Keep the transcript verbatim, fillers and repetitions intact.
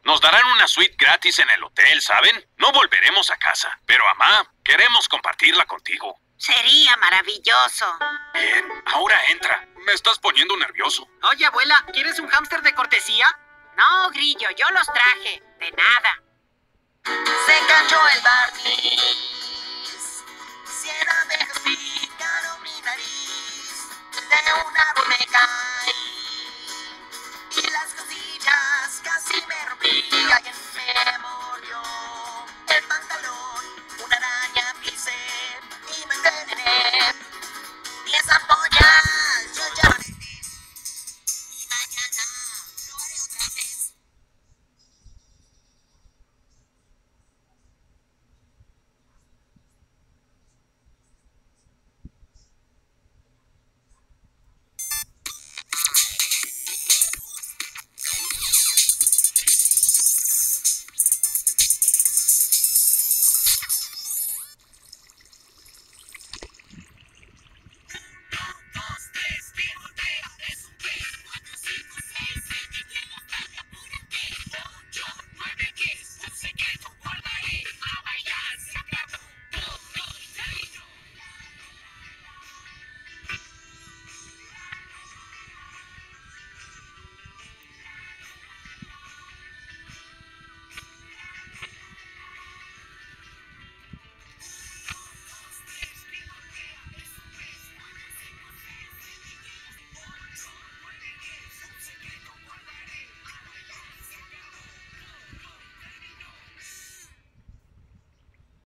Nos darán una suite gratis en el hotel, ¿saben? No volveremos a casa. Pero, mamá, queremos compartirla contigo. Sería maravilloso. Bien, ahora entra. Me estás poniendo nervioso. Oye, abuela, ¿quieres un hámster de cortesía? No, Grillo, yo los traje. De nada. Se cayó el barniz. Cien abejas picaron mi nariz. De un árbol me caí. Y las costillas casi me rompí.